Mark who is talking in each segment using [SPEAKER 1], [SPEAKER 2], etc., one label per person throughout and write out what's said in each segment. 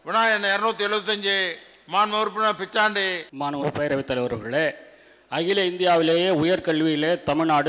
[SPEAKER 1] விநாயகன் 275 மாண்பு உறுப்பினர் பிச்சாண்டி.
[SPEAKER 2] மாண்பு பேரவைத் தலைவர்களே, அகில இந்தியாவிலேயே உயர்கல்வியிலே தமிழ்நாடு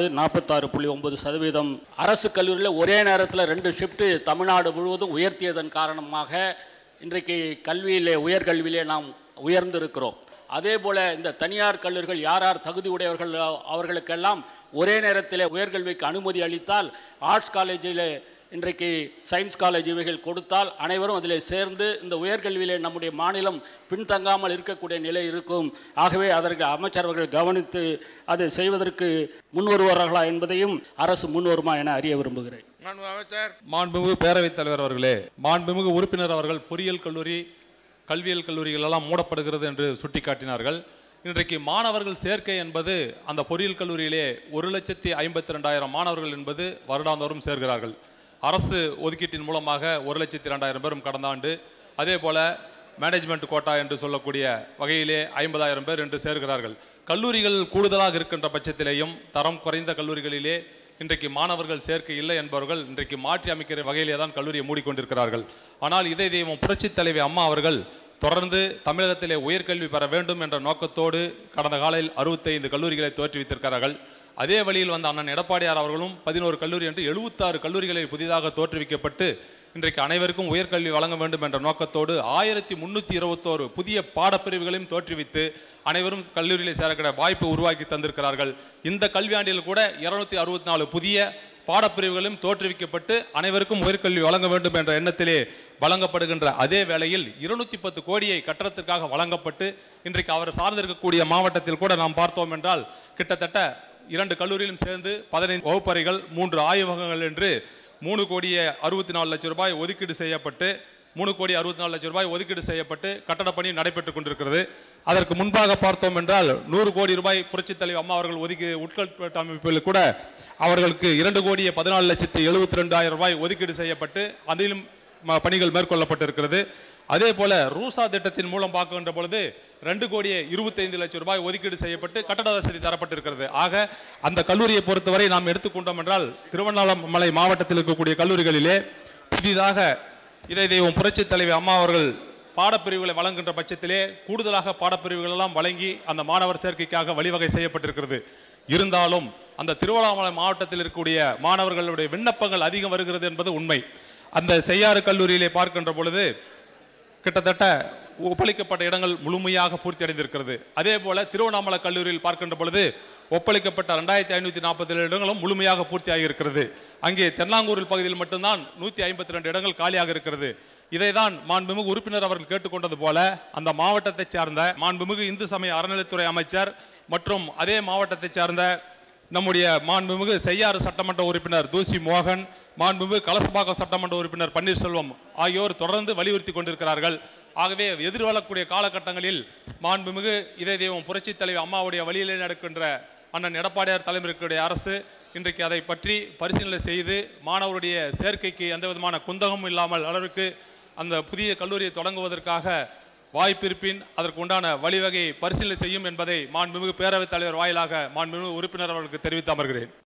[SPEAKER 2] 46.9%, அரசு கல்லூரியில் ஒரே நேரத்தில் 2 ஷிஃப்ட்டு தமிழ்நாடு முழுவதும் உயர்த்தியதன் காரணமாக இன்றைக்கு கல்வியிலே உயர்கல்வியிலே நாம் உயர்ந்திருக்கிறோம். அதே போல் இந்த தனியார் கல்லூரிகள் யார் யார் தகுதி உடையவர்கள் அவர்களுக்கெல்லாம் ஒரே நேரத்தில் உயர்கல்விக்கு அனுமதி அளித்தால், ஆர்ட்ஸ் காலேஜில் இன்றைக்கு சயின்ஸ் காலேஜ் இவைகள் கொடுத்தால் அனைவரும் அதில் சேர்ந்து இந்த உயர்கல்வியிலே நம்முடைய மாநிலம் பின்தங்காமல் இருக்கக்கூடிய நிலை இருக்கும். ஆகவே அதற்கு அமைச்சர்கள் கவனித்து அதை செய்வதற்கு முன்வருவார்களா என்பதையும் அரசு முன்வருமா என அறிய விரும்புகிறேன்.
[SPEAKER 3] மாண்புமிகு பேரவைத் தலைவர் அவர்களே, மாண்புமிகு உறுப்பினர் அவர்கள் பொறியியல் கல்லூரி, கல்வியியல் கல்லூரிகள் எல்லாம் மூடப்படுகிறது என்று சுட்டிக்காட்டினார்கள். இன்றைக்கு மாணவர்கள் சேர்க்கை என்பது அந்த பொறியியல் கல்லூரியிலே 1,52,000 மாணவர்கள் என்பது வருடாந்தோறும் சேர்கிறார்கள். அரசு ஒதுக்கீட்டின் மூலமாக 1,02,000 பேரும் கடந்த ஆண்டு, அதே போல் மேனேஜ்மெண்ட் கோட்டா என்று சொல்லக்கூடிய வகையிலே 50,000 பேர் என்று சேர்கிறார்கள். கல்லூரிகள் கூடுதலாக இருக்கின்ற பட்சத்திலேயும் தரம் குறைந்த கல்லூரிகளிலே இன்றைக்கு மாணவர்கள் சேர்க்கை இல்லை என்பவர்கள் இன்றைக்கு மாற்றி அமைக்கிற வகையிலே தான் கல்லூரியை மூடிக்கொண்டிருக்கிறார்கள். ஆனால் இதை தெய்வம் புரட்சித் தலைவி அம்மா அவர்கள் தொடர்ந்து தமிழகத்திலே உயர்கல்வி பெற வேண்டும் என்ற நோக்கத்தோடு கடந்த காலையில் 65 கல்லூரிகளை தோற்றுவித்திருக்கிறார்கள். அதே வழியில் வந்த அண்ணன் எடப்பாடியார் அவர்களும் 11 கல்லூரி என்று 76 கல்லூரிகளை புதிதாக தோற்றுவிக்கப்பட்டு இன்றைக்கு அனைவருக்கும் உயர்கல்வி வழங்க வேண்டும் என்ற நோக்கத்தோடு 1321 புதிய பாடப்பிரிவுகளையும் தோற்றுவித்து அனைவரும் கல்லூரியில் சேரக்கிற வாய்ப்பு உருவாக்கி தந்திருக்கிறார்கள். இந்த கல்வியாண்டில் கூட 264 புதிய பாடப்பிரிவுகளும் தோற்றுவிக்கப்பட்டு அனைவருக்கும் உயர்கல்வி வழங்க வேண்டும் என்ற எண்ணத்திலே வழங்கப்படுகின்ற அதே வேளையில் 210 கோடியை கட்டணத்திற்காக வழங்கப்பட்டு இன்றைக்கு அவர் சார்ந்திருக்கக்கூடிய மாவட்டத்தில் கூட நாம் பார்த்தோம் என்றால் கிட்டத்தட்ட 2 கல்லூரியிலும் சேர்ந்து 15 வகுப்பறைகள், 3 ஆய்வகங்கள் என்று 3,64,00,000 ரூபாய் ஒதுக்கீடு செய்யப்பட்டு 3,64,00,000 ஒதுக்கீடு செய்யப்பட்டு கட்டடப் பணி நடைபெற்றுக் கொண்டிருக்கிறது. அதற்கு முன்பாக பார்த்தோம் என்றால் 100 கோடி ரூபாய் புரட்சித் தலைவர் அம்மா அவர்கள் ஒதுக்கி உட்கட்டமைப்பு அமைப்பில் கூட அவர்களுக்கு 2,14,72,200 ரூபாய் ஒதுக்கீடு செய்யப்பட்டு அதிலும் பணிகள் மேற்கொள்ளப்பட்டிருக்கிறது. அதே போல ரூசா திட்டத்தின் மூலம் பார்க்கின்ற பொழுது 2,25,00,000 ரூபாய் ஒதுக்கீடு செய்யப்பட்டு கட்டட வசதி தரப்பட்டிருக்கிறது. ஆக அந்த கல்லூரியை பொறுத்தவரை நாம் எடுத்துக்கொண்டோம் என்றால் திருவண்ணாமலை மாவட்டத்தில் இருக்கக்கூடிய கல்லூரிகளிலே புதிதாக இதை தெய்வம் புரட்சித் தலைவி அம்மா அவர்கள் பாடப்பிரிவுகளை வழங்குகின்ற பட்சத்திலே கூடுதலாக பாடப்பிரிவுகள் எல்லாம் வழங்கி அந்த மாணவர் சேர்க்கைக்காக வழிவகை செய்யப்பட்டிருக்கிறது. இருந்தாலும் அந்த திருவண்ணாமலை மாவட்டத்தில் இருக்கக்கூடிய மாணவர்களுடைய விண்ணப்பங்கள் அதிகம் வருகிறது என்பது உண்மை. அந்த செய்யாறு கல்லூரியிலே பார்க்கின்ற பொழுது கிட்டத்தட்ட ஒப்பளிக்கப்பட்ட இடங்கள் முழுமையாக பூர்த்தி அடைந்திருக்கிறது. அதே போல திருவண்ணாமலை கல்லூரியில் பார்க்கின்ற பொழுது ஒப்பளிக்கப்பட்ட 2,547 இடங்களும் முழுமையாக பூர்த்தி ஆகியிருக்கிறது. அங்கே தென்னாங்கூரில் பகுதியில் மட்டும்தான் 152 இடங்கள் காலியாக இருக்கிறது. இதை தான் மாண்புமிகு உறுப்பினர் அவர்கள் கேட்டுக்கொண்டது போல அந்த மாவட்டத்தை சார்ந்த மாண்புமிகு இந்து சமய அறநிலைத்துறை அமைச்சர் மற்றும் அதே மாவட்டத்தை சார்ந்த நம்முடைய மாண்புமிகு செய்யாறு சட்டமன்ற உறுப்பினர் தூசி மோகன், மாண்புமிகு கலசபாக்கம் சட்டமன்ற உறுப்பினர் பன்னீர்செல்வம் ஆகியோர் தொடர்ந்து வலியுறுத்தி கொண்டிருக்கிறார்கள். ஆகவே எதிர்வரக்கூடிய காலகட்டங்களில் மாண்புமிகு இதை தெய்வம் புரட்சித் தலைவி அம்மாவுடைய வழியிலே நடக்கின்ற அண்ணன் எடப்பாடியார் தலைமையிற்குடைய அரசு இன்றைக்கு அதை பற்றி பரிசீலனை செய்து மாணவருடைய சேர்க்கைக்கு எந்த விதமான குந்தகமும் இல்லாமல் அளவிற்கு அந்த புதிய கல்லூரியை தொடங்குவதற்காக வாய்ப்பிருப்பின் அதற்கு உண்டான வழிவகை பரிசீலனை செய்யும் என்பதை மாண்புமிகு பேரவைத் தலைவர் வாயிலாக மாண்புமிகு உறுப்பினர் அவர்களுக்கு தெரிவித்து அமர்கிறேன்.